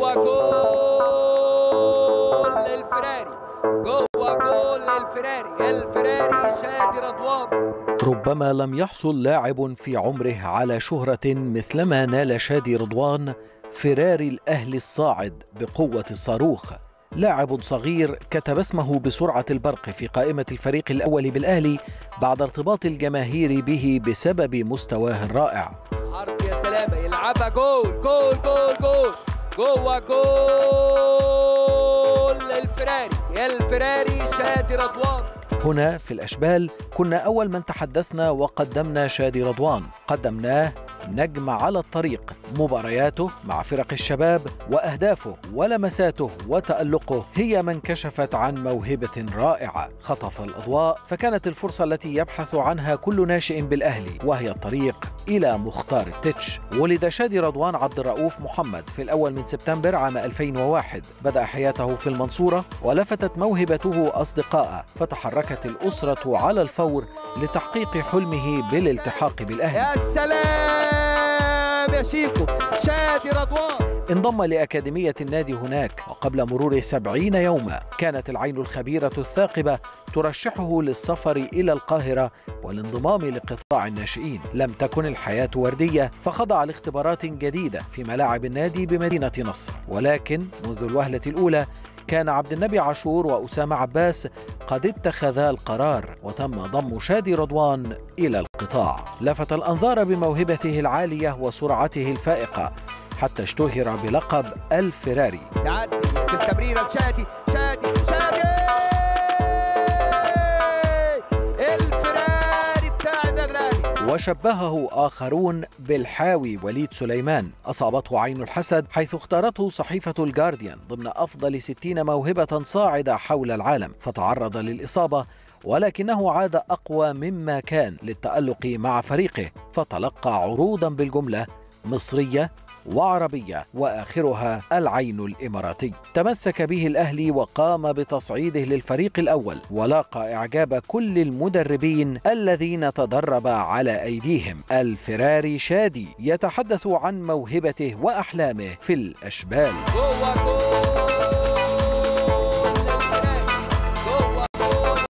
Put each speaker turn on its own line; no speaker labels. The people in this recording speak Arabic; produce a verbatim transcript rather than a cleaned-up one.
جوه جول للفراري، جوه جول للفراري، الفراري شادي رضوان.
ربما لم يحصل لاعب في عمره على شهرة مثلما نال شادي رضوان، فراري الأهلي الصاعد بقوة الصاروخ. لاعب صغير كتب اسمه بسرعة البرق في قائمة الفريق الأول بالأهلي بعد ارتباط الجماهير به بسبب مستواه الرائع.
عرض يا سلامة، يلعبها جول جول جول جول جوه جول للفراري، الفراري شادي رضوان.
هنا في الأشبال كنا أول من تحدثنا وقدمنا شادي رضوان، قدمناه نجم على الطريق. مبارياته مع فرق الشباب وأهدافه ولمساته وتألقه هي من كشفت عن موهبة رائعة. خطف الأضواء فكانت الفرصة التي يبحث عنها كل ناشئ بالأهلي، وهي الطريق إلى مختار التتش. ولد شادي رضوان عبد الرؤوف محمد في الأول من سبتمبر عام ألفين وواحد. بدأ حياته في المنصورة ولفتت موهبته أصدقائه، فتحركت الأسرة على الفور لتحقيق حلمه بالالتحاق بالأهلي.
يا سلام يا شيكو، شادي رضوان
انضم لأكاديمية النادي هناك، وقبل مرور سبعين يوما كانت العين الخبيرة الثاقبة ترشحه للسفر إلى القاهرة والانضمام لقطاع الناشئين. لم تكن الحياة وردية، فخضع لاختبارات جديدة في ملاعب النادي بمدينة نصر، ولكن منذ الوهلة الأولى كان عبد النبي عاشور وأسامة عباس قد اتخذا القرار، وتم ضم شادي رضوان إلى القطاع. لفت الأنظار بموهبته العالية وسرعته الفائقة، حتى اشتهر بلقب الفراري.
سعد في التمريرة لشادي، شادي شادي الفراري بتاع النادي الأهلي.
وشبهه آخرون بالحاوي وليد سليمان. أصابته عين الحسد، حيث اختارته صحيفة الجارديان ضمن أفضل ستين موهبة صاعدة حول العالم، فتعرض للإصابة، ولكنه عاد أقوى مما كان للتألق مع فريقه، فتلقى عروضا بالجملة مصرية وعربية وآخرها العين الإماراتي. تمسك به الأهلي وقام بتصعيده للفريق الأول، ولاقى إعجاب كل المدربين الذين تدرب على أيديهم. الفراري شادي يتحدث عن موهبته وأحلامه في الأشبال.
جوه جول